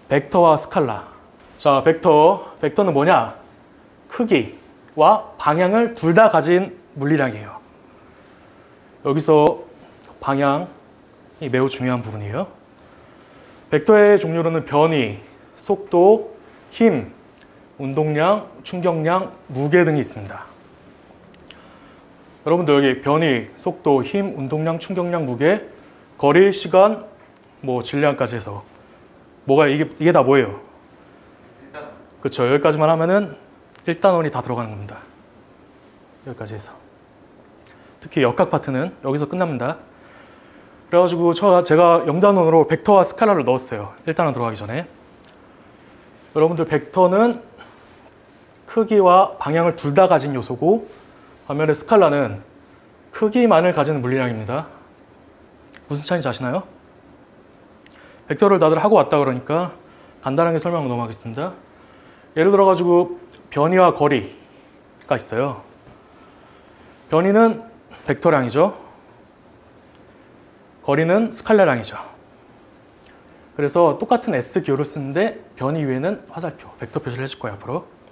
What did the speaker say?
벡터와 스칼라. 자, 벡터는 뭐냐? 크기와 방향을 둘 다 가진 물리량이에요. 여기서 방향이 매우 중요한 부분이에요. 벡터의 종류로는 변위, 속도, 힘, 운동량, 충격량, 무게 등이 있습니다. 여러분들 여기 변위, 속도, 힘, 운동량, 충격량, 무게, 거리, 시간, 질량까지 해서 이게 다 뭐예요? 그렇죠. 여기까지만 하면은 1단원이 다 들어가는 겁니다. 여기까지 해서. 특히 역학 파트는 여기서 끝납니다. 그래가지고 제가 0단원으로 벡터와 스칼라를 넣었어요. 1단원 들어가기 전에. 여러분들 벡터는 크기와 방향을 둘 다 가진 요소고, 반면에 스칼라는 크기만을 가지는 물리량입니다. 무슨 차이인지 아시나요? 벡터를 다들 하고 왔다 그러니까 간단하게 설명을 넘어가겠습니다. 예를 들어가지고 변위와 거리가 있어요. 변위는 벡터량이죠. 거리는 스칼라량이죠. 그래서 똑같은 S 기호를 쓰는데 변위 위에는 화살표, 벡터 표시를 해줄 거예요, 앞으로.